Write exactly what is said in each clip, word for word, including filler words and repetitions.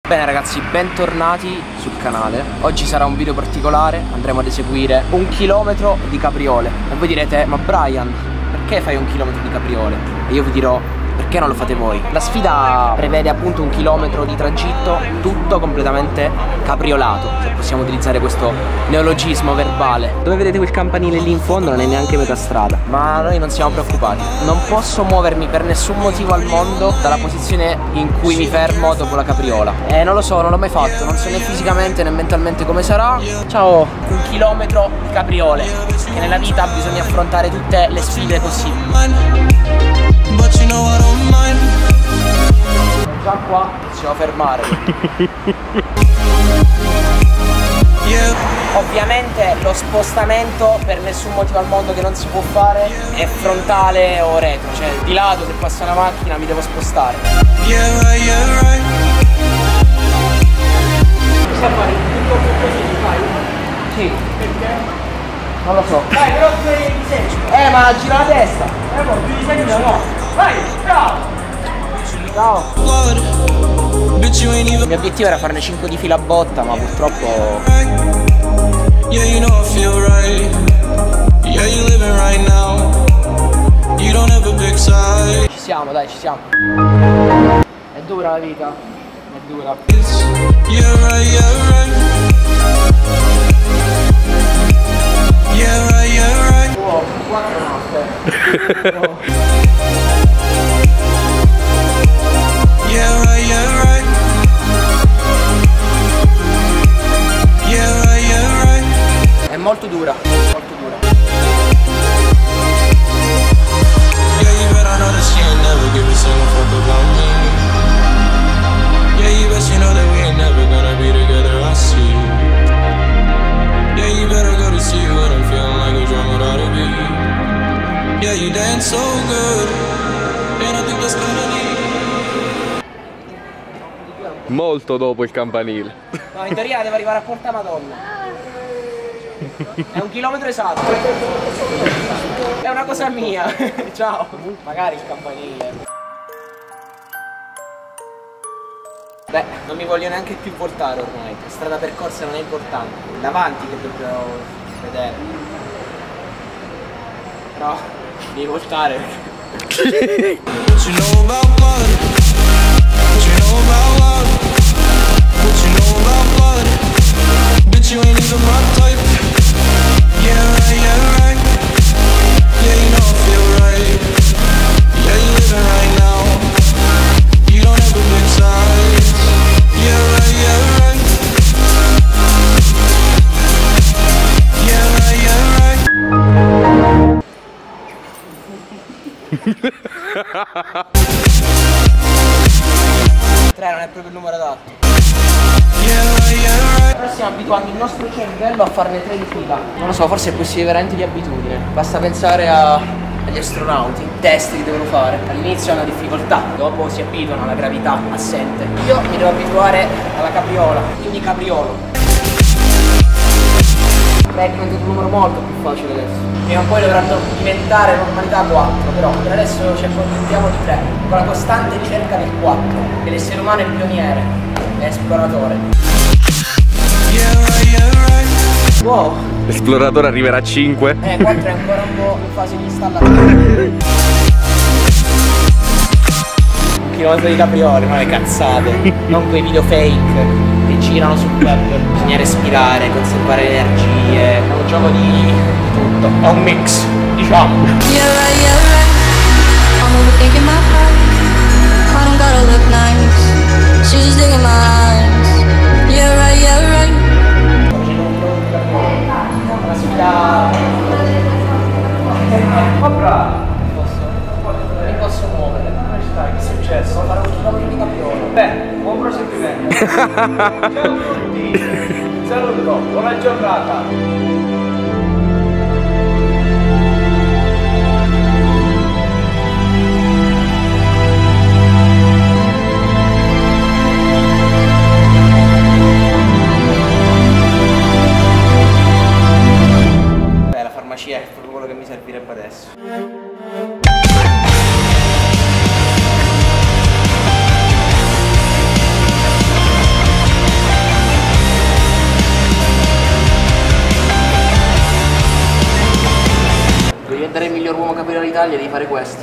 Bene ragazzi, bentornati sul canale. Oggi sarà un video particolare, andremo ad eseguire un chilometro di capriole. E voi direte, ma Brian, perché fai un chilometro di capriole? E io vi dirò, perché non lo fate voi? La sfida prevede appunto un chilometro di tragitto, tutto completamente capriolato, se possiamo utilizzare questo neologismo verbale. Dove vedete quel campanile lì in fondo non è neanche metà strada, ma noi non siamo preoccupati. Non posso muovermi per nessun motivo al mondo dalla posizione in cui mi fermo dopo la capriola. E non lo so, non l'ho mai fatto, non so né fisicamente né mentalmente come sarà. Ciao, un chilometro di capriole, che nella vita bisogna affrontare tutte le sfide possibili. Già qua possiamo fermare. Ovviamente lo spostamento per nessun motivo al mondo che non si può fare è frontale o retro, cioè di lato se passa una macchina mi devo spostare. Possiamo fare tutto così, fai? Sì. Perché? Non lo so. Dai, però tu devi disegnare. Eh, ma gira la testa. Eh, poi tu disegni no. Vai, ciao! Ciao! Il mio obiettivo era farne cinque di fila a botta, ma purtroppo... Ci siamo, dai, ci siamo. È dura la vita, è dura. Wow, quattro no, aspetta. Wow. Yeah, right, yeah, right. Yeah, right, yeah, right. È molto dura, molto dura. Yeah, you better know that she ain't never give a single fuck about me. Yeah, you bet you know that we ain't never gonna be together, I see. Yeah, you better go to see what I'm feeling like a drum without a beat. Yeah, you dance so good, and I think that's kinda neat. Molto dopo il campanile. No, in teoria devo arrivare a Porta Madonna. È un chilometro esatto. È una cosa mia. Ciao. Magari il campanile. Beh, non mi voglio neanche più voltare ormai. La strada percorsa non è importante. Davanti che dobbiamo vedere. Però devi voltare. What you know about blood? What you know about love? What you know about blood? Bitch, you ain't even my type. Yeah, right, yeah, right. Yeah, you know I feel right. Yeah, you living right now. You don't have a big size. Yeah, right, yeah, right. Yeah, right, yeah, right. tre non è proprio il numero adatto. Yeah, right, yeah, right. Ora stiamo abituando il nostro cervello a farne tre di fila. Non lo so, forse è questione veramente di abitudine. Basta pensare a, agli astronauti, i test che devono fare. All'inizio è una difficoltà, dopo si abituano alla gravità assente. Io mi devo abituare alla capriola, quindi capriolo. Beh, è diventato un numero molto più facile adesso. Prima o poi dovranno diventare normalità quattro, però per adesso ci accontentiamo di tre, con la costante ricerca del quattro, che l'essere umano è pioniere, è esploratore. Yeah, right, yeah, right. Wow! L'esploratore arriverà a cinque. Eh, quattro è ancora un po' in fase di installazione. Un chilometro di capriole, ma le cazzate. Non quei video fake che girano sul web. Bisogna respirare, conservare le energie. È un gioco di tutto. È un mix, diciamo. Yeah, right, yeah, right. I'm overthinking my part. I don't gotta look nice. She's just digging my eyes. Yeah, right, yeah, right. Una sfida. Ma bravo! Non mi posso muovere. Come stai? Che è successo? Devo fare un chilometro di capriolo. Beh, buon proseguimento. Ciao a tutti. Saluto, buona giornata. È proprio quello che mi servirebbe adesso. Italia devi fare questo.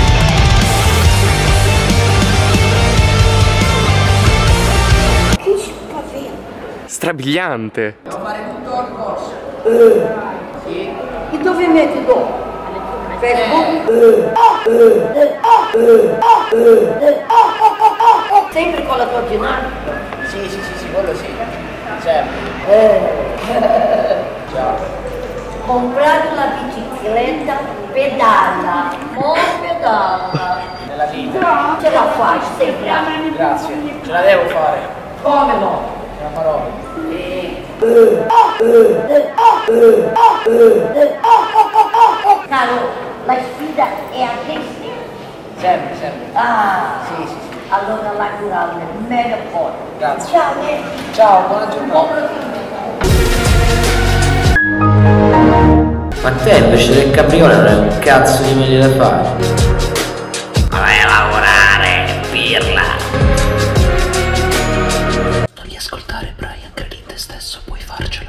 Che schifo. Strabiliante. Devo fare tutto il corso. Sì. E dove metti dopo? Facebook? Sempre con la tua ginnastica? Sì, sì, sì, sì, quello sì. Sempre. Ciao. Comprare una bicicletta, pedala, mo pedala. Nella vita. Ce la fai, sei bravo. Grazie. Ce la devo fare. Come no? Ce la farò. Caro, la sfida è a te. Sempre, sempre. Ah, Sì, sì, sì. allora la curare meno forte. Grazie. Ciao, eh. Ciao, buona giornata. Ma te invece del caprione non hai un cazzo di meglio da fare. Vai a lavorare, pirla. Non li ascoltare, Brian, credi in te stesso, puoi farcela.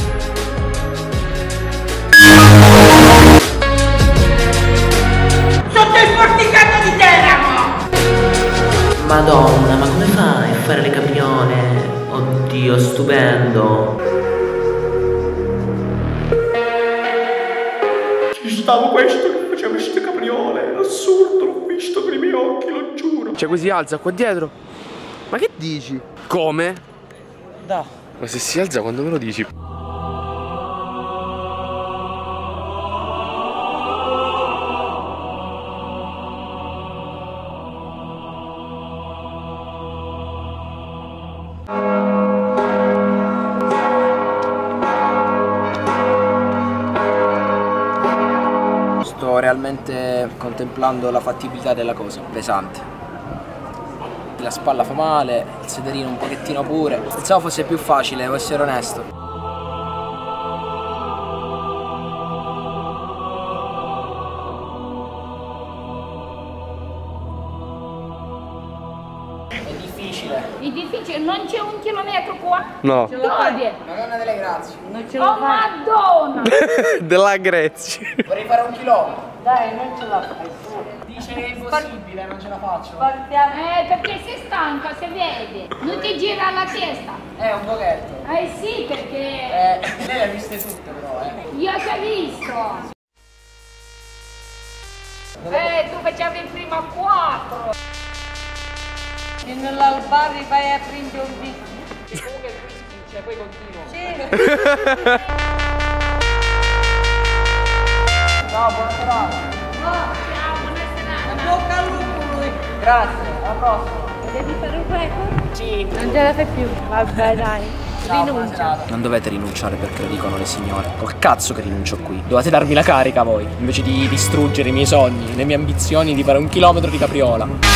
Sotto il porticato di Teramo! Madonna, ma come fai a fare le caprione? Oddio, stupendo. Ci stavo questo che faceva queste capriole. È assurdo, l'ho visto con i miei occhi, lo giuro. Cioè, così alza qua dietro. Ma che dici? Come? Da. Ma se si alza quando me lo dici? Sto realmente contemplando la fattibilità della cosa, pesante. La spalla fa male, il sederino un pochettino pure. Pensavo fosse più facile, devo essere onesto. È difficile. È difficile, non c'è un chilometro qua? No. Dove? Madonna delle grazie. Non ce la Oh fai. Madonna! Della Grezia. Vorrei fare un chilometro. Dai, non ce la fai. Dice che è impossibile, non ce la faccio. Partiamo. Eh, perché sei stanca, si vede. Non ti gira la testa. Eh, un pochetto. Eh sì, perché Eh, lei le ha viste tutte però, eh. io ti ho visto. Eh, tu facevi prima quattro. E nell'albari vai a prendere un bicchiere. Cioè, poi continuo. Sì. Ciao, buona serata. Ciao, buona serata. Bocca al lupo lui. Grazie, alla prossima. Devi fare un record? Sì. Non ce la fai più. Vabbè, dai. Ciao, buona serata. Non dovete rinunciare perché lo dicono le signore. Col cazzo che rinuncio qui. Dovete darmi la carica voi, invece di distruggere i miei sogni, le mie ambizioni di fare un chilometro di capriola.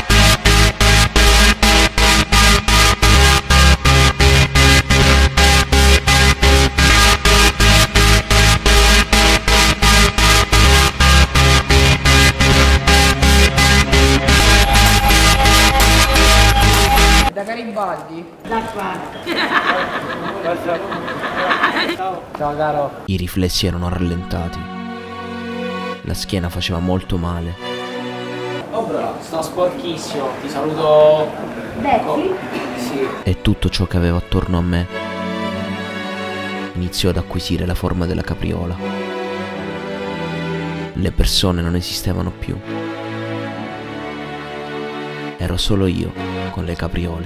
Da Garibaldi? Da qua. Ciao caro. I riflessi erano rallentati. La schiena faceva molto male. Oh bro, sto sporchissimo. Ti saluto. Becchi? Sì. E tutto ciò che avevo attorno a me iniziò ad acquisire la forma della capriola. Le persone non esistevano più. Ero solo io con le capriole.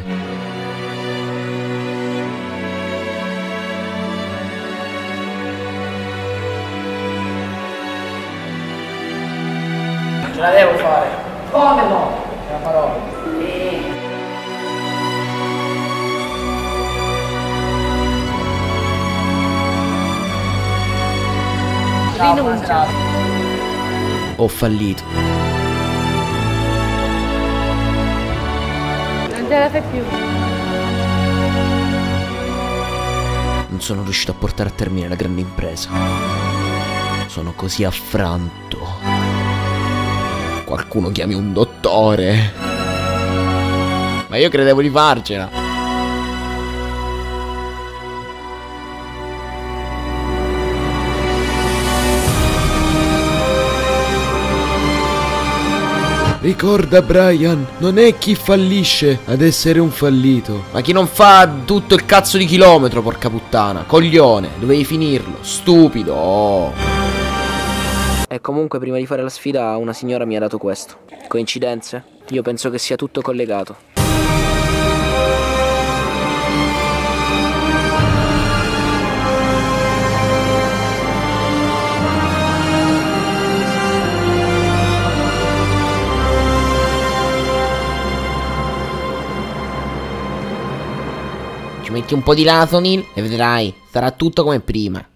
Ce la devo fare. Come no? Ce la farò. Ciao, buona serata. Ho fallito. Non ce la fai più. Non sono riuscito a portare a termine la grande impresa. Sono così affranto. Qualcuno chiami un dottore. Ma io credevo di farcela. Ricorda, Brian, non è chi fallisce ad essere un fallito. Ma chi non fa tutto il cazzo di chilometro, porca puttana. Coglione, dovevi finirlo. Stupido. Oh. E comunque prima di fare la sfida una signora mi ha dato questo. Coincidenze? Io penso che sia tutto collegato. Ci metti un po' di Latonil e vedrai, sarà tutto come prima.